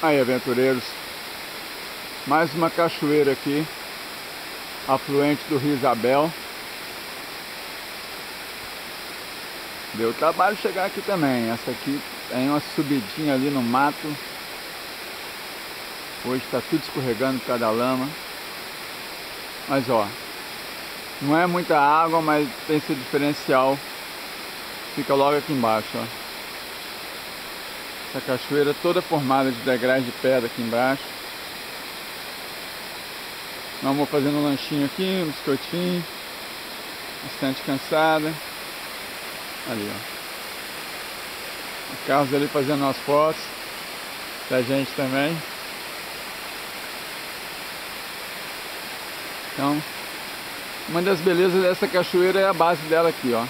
Aí, aventureiros, mais uma cachoeira aqui, afluente do Rio Isabel. Deu trabalho chegar aqui também. Essa aqui tem uma subidinha ali no mato. Hoje está tudo escorregando por causa da lama. Mas ó, não é muita água, mas tem esse diferencial. Fica logo aqui embaixo, ó. Essa cachoeira toda formada de degraus de pedra aqui embaixo. Vamos fazendo um lanchinho aqui, um biscoitinho. Bastante cansada. Ali, ó. Os carros ali fazendo umas fotos da gente também. Então, uma das belezas dessa cachoeira é a base dela aqui, ó.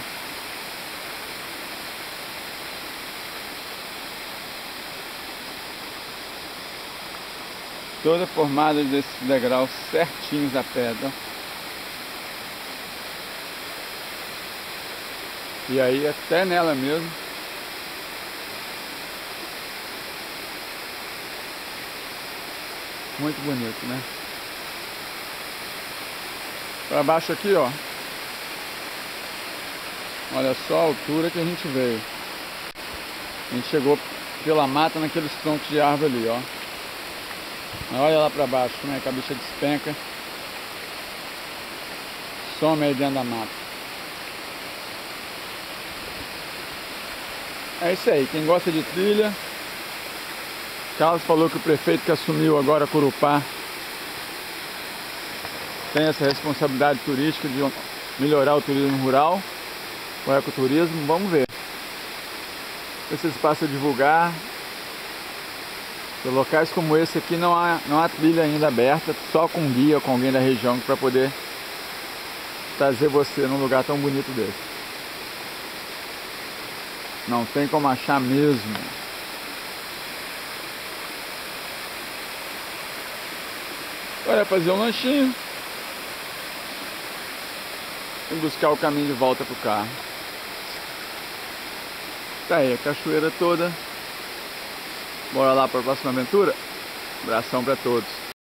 Toda formada desses degraus certinhos da pedra. E aí até nela mesmo. Muito bonito, né? Para baixo aqui, ó. Olha só a altura que a gente veio. A gente chegou pela mata naqueles troncos de árvore ali, ó. Olha lá para baixo como é que a bicha despenca. Some aí dentro da mata. É isso aí, quem gosta de trilha. Carlos falou que o prefeito que assumiu agora Corupá tem essa responsabilidade turística de melhorar o turismo rural, o ecoturismo. Vamos ver se esse espaço a divulgar. Em locais como esse aqui não há trilha ainda aberta, só com guia, com alguém da região para poder trazer você num lugar tão bonito desse. Não tem como achar mesmo. Agora é fazer um lanchinho e buscar o caminho de volta pro carro. Tá aí a cachoeira toda. Bora lá para a próxima aventura? Abração para todos.